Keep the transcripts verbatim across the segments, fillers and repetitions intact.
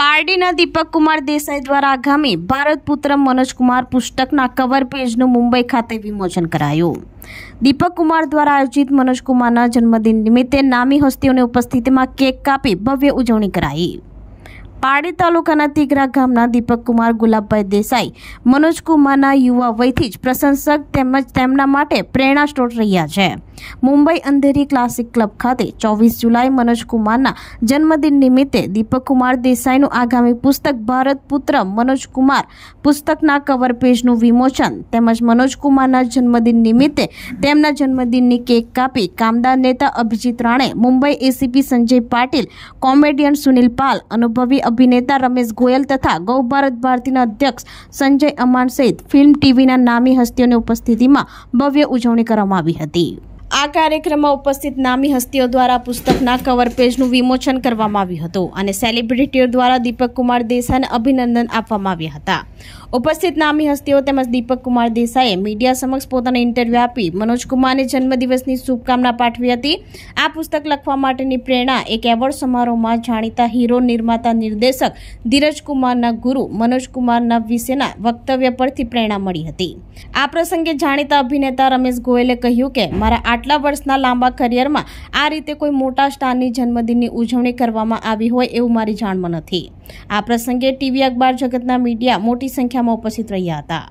પારડીના દીપક કુમાર દેસાઈ દ્વારા આગામી ભારત પુત્ર મનોજ કુમાર પુસ્તકના કવર પેજનું મુંબઈ ખાતે વિમોચન કરાયું। દીપક કુમાર દ્વારા આયોજિત મનોજ કુમારના જન્મદિન નિમિત્તે નામી હસ્તીઓની ઉપસ્થિતિમાં કેક કાપી ભવ્ય ઉજવણી કરાઈ। પારડી તાલુકાના તીગરા ગામના દીપક કુમાર ગુલાબભાઈ દેસાઈ મનોજ કુમારના યુવા વયથી જ પ્રશંસક તેમજ તેમના માટે પ્રેરણા સ્ત્રોત રહ્યા છે। મુંબઈ અંધેરી ક્લાસિક ક્લબ ખાતે ચોવીસ જુલાઈ મનોજ કુમારના જન્મદિન નિમિત્તે દીપક કુમાર દેસાઈનું આગામી પુસ્તક ભારત પુત્ર મનોજ કુમાર પુસ્તકના કવર પેજનું વિમોચન તેમજ મનોજ કુમારના જન્મદિન નિમિત્તે તેમના જન્મદિનની કેક કાપી કામદાર નેતા અભિજીત રાણે, મુંબઈ એસીપી સંજય પાટીલ, કોમેડિયન સુનિલ પાલ, અનુભવી અભિનેતા રમેશ ગોયલ તથા ગૌ ભારત ભારતીના અધ્યક્ષ સંજય અમાન સહિત ફિલ્મ ટીવીના નામી હસ્તીઓની ઉપસ્થિતિમાં ભવ્ય ઉજવણી કરવામાં આવી હતી। આ કાર્યક્રમમાં ઉપસ્થિત નામી હસ્તીઓ દ્વારા પુસ્તકના કવર પેજનું વિમોચન કરવામાં આવ્યું હતું અને સેલિબ્રિટીઓ દ્વારા દીપક કુમાર દેસાઈને અભિનંદન આપવામાં આવ્યા હતા। ઉપસ્થિત નામી હસ્તીઓ તેમજ દીપક કુમાર દેસાઈએ મીડિયા સમક્ષ પોતાનો ઇન્ટરવ્યુ આપી મનોજ કુમારની જન્મદિવસની શુભકામના પાઠવી હતી। આ પુસ્તક લખવા માટેની પ્રેરણા એક એવોર્ડ સમારોહમાં જાણીતા હીરો, નિર્માતા, નિર્દેશક ધીરજ કુમારના ગુરુ મનોજ કુમારના વિશેના વક્તવ્ય પરથી પ્રેરણા મળી હતી। આ પ્રસંગે જાણીતા અભિનેતા રમેશ ગોયલે કહ્યું કે મારા આટલા વર્ષના લાંબા કરિયરમાં આ રીતે કોઈ મોટા સ્ટારની જન્મદિનની ઉજવણી કરવામાં આવી હોય એવું મારી જાણમાં નથી। આ પ્રસંગે ટીવી અખબાર જગતના મીડિયા મોટી સંખ્યામાં ઉપસ્થિત રહ્યા હતા।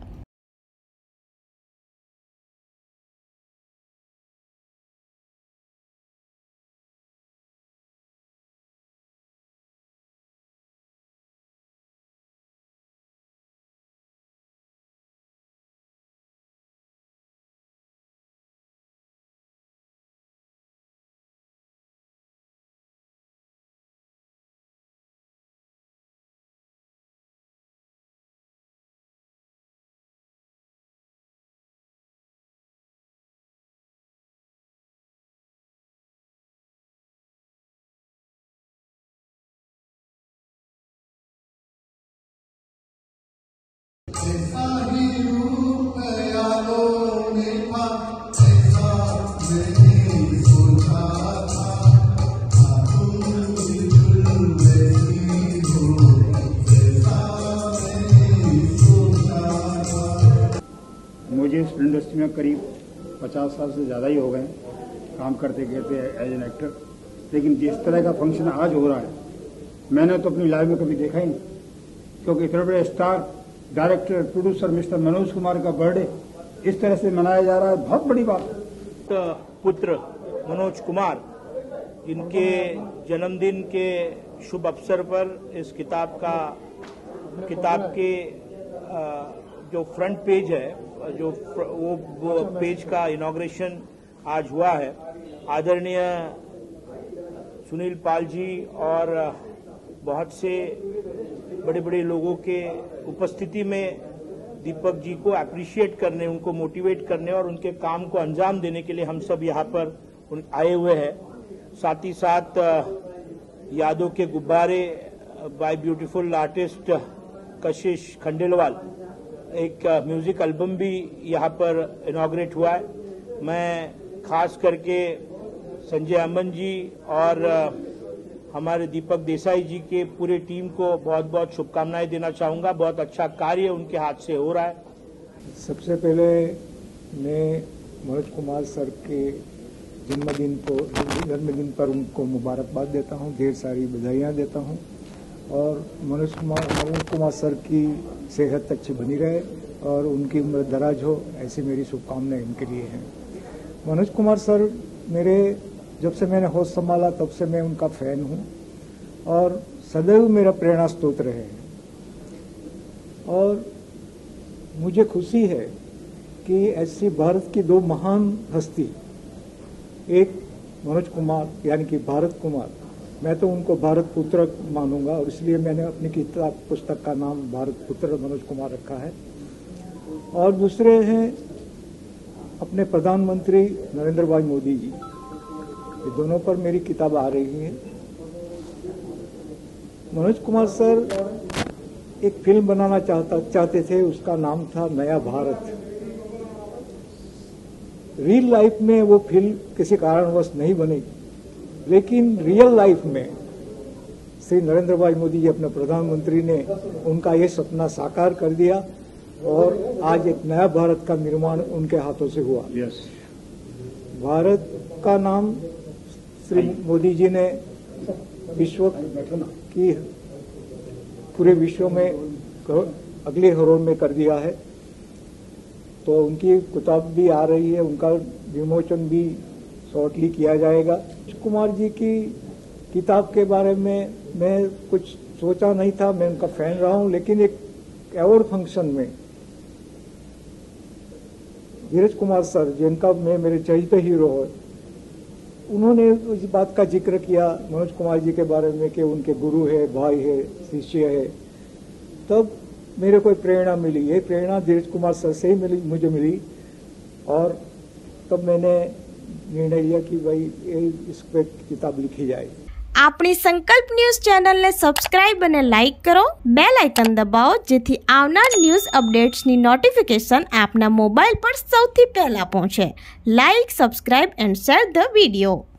मुझे इस इंडस्ट्री में करीब पचास साल से ज़्यादा ही हो गए काम करते करते एज एन एक्टर, लेकिन जिस तरह का फंक्शन आज हो रहा है मैंने तो अपनी लाइफ में कभी देखा ही नहीं, क्योंकि इतने बड़े star director producer mister Manoj Kumar का बर्थडे इस तरह से मनाया जा रहा है, बहुत बड़ी बात है। पुत्र मनोज कुमार, जिनके जन्मदिन के शुभ अवसर पर इस किताब का किताब के जो फ्रंट पेज है, जो वो, वो पेज का इनॉग्रेशन आज हुआ है। आदरणीय सुनील पाल जी और बहुत से बड़े बड़े लोगों के उपस्थिति में दीपक जी को अप्रिशिएट करने, उनको मोटिवेट करने और उनके काम को अंजाम देने के लिए हम सब यहाँ पर आए हुए हैं। साथ ही साथ यादों के गुब्बारे बाय ब्यूटीफुल आर्टिस्ट कशिश खंडेलवाल, एक म्यूजिक एल्बम भी यहाँ पर इनॉग्रेट हुआ है। मैं खास करके संजय अमन जी और हमारे दीपक देसाई जी के पूरे टीम को बहुत बहुत शुभकामनाएं देना चाहूँगा। बहुत अच्छा कार्य उनके हाथ से हो रहा है। सबसे पहले मैं मनोज कुमार सर के जन्मदिन को जन्मदिन पर उनको मुबारकबाद देता हूँ, ढेर सारी बधाइयाँ देता हूँ और मनोज कुमार मनोज कुमार सर की सेहत अच्छी बनी रहे और उनकी उम्र दराज हो, ऐसी मेरी शुभकामनाएं उनके लिए हैं। मनोज कुमार सर मेरे जब से मैंने होश संभाला तब से मैं उनका फ़ैन हूँ और सदैव मेरा प्रेरणा स्रोत रहे हैं। और मुझे खुशी है कि ऐसी भारत की दो महान हस्ती, एक मनोज कुमार यानी कि भारत कुमार, मैं तो उनको भारत पुत्र मानूंगा और इसलिए मैंने अपनी किताब पुस्तक का नाम भारत पुत्र मनोज कुमार रखा है। और दूसरे हैं अपने प्रधानमंत्री नरेंद्र भाई मोदी जी, ये दोनों पर मेरी किताब आ रही है। मनोज कुमार सर एक फिल्म बनाना चाहता चाहते थे, उसका नाम था नया भारत। रियल लाइफ में वो फिल्म किसी कारणवश नहीं बनी, लेकिन रियल लाइफ में श्री नरेंद्र भाई मोदी जी अपने प्रधानमंत्री ने उनका ये सपना साकार कर दिया और आज एक नया भारत का निर्माण उनके हाथों से हुआ। यस। भारत का नाम श्री मोदी जी ने विश्व की पूरे विश्व में अगले हरोल में कर दिया है। तो उनकी किताब भी आ रही है, उनका विमोचन भी शॉर्टली किया जाएगा। कुमार जी की किताब के बारे में मैं कुछ सोचा नहीं था, मैं उनका फैन रहा हूं, लेकिन एक अवार्ड फंक्शन में धीरज कुमार सर, जिनका मैं मेरे चहेते हीरो है, उन्होंने इस बात का जिक्र किया मनोज कुमार जी के बारे में कि उनके गुरु है, भाई है, शिष्य है। तब मेरे को प्रेरणा मिली, ये प्रेरणा धीरज कुमार सर से ही मिली, मुझे मिली। और तब मैंने निर्णय लिया कि भाई ये इस पर किताब लिखी जाए। આપણી સંકલ્પ ન્યૂઝ ચેનલને સબસ્ક્રાઇબ અને લાઇક કરો, બેલ આઇકન દબાવો જેથી આવનાર ન્યૂઝ અપડેટ્સની નોટિફિકેશન આપના મોબાઈલ પર સૌથી પહેલા પહોંચે. Like, subscribe and share the video.